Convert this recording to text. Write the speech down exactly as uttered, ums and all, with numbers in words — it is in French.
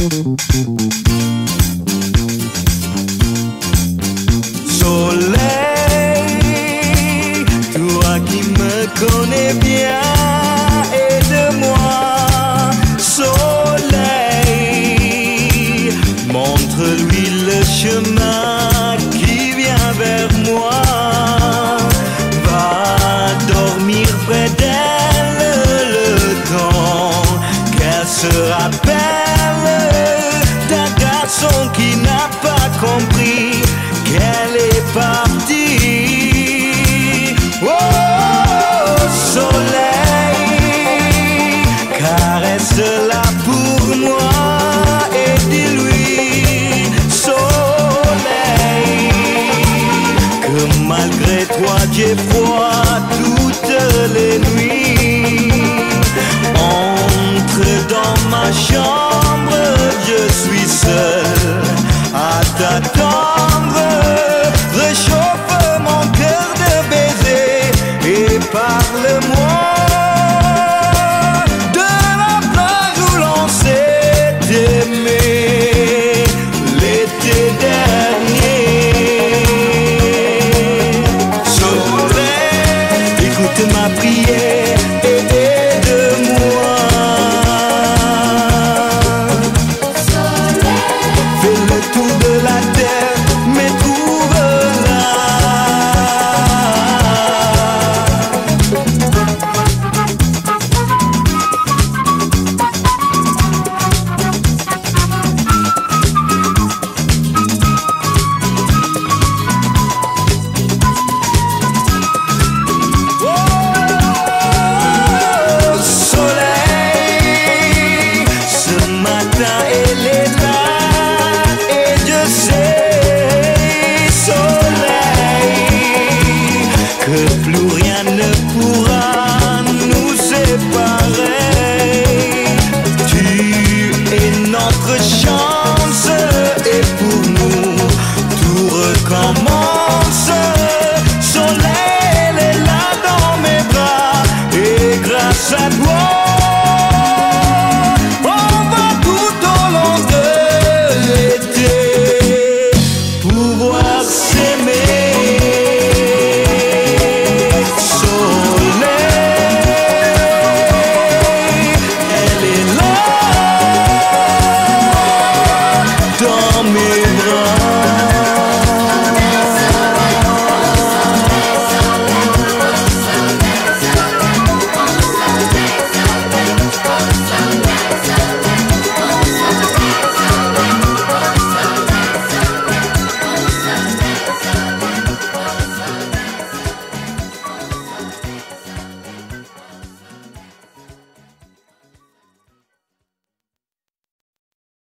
Soleil, toi qui me connais bien, aide-moi. Soleil, montre-lui le chemin qui vient vers moi. Va dormir près d'elle le temps qu'elle se rappelle d'un garçon qui n'a pas compris qu'elle est partie. Oh, soleil, caresse-la pour moi et dis-lui, soleil, que malgré toi j'ai froid toutes les nuits. Entre dans ma chambre, je suis seul à t'attendre.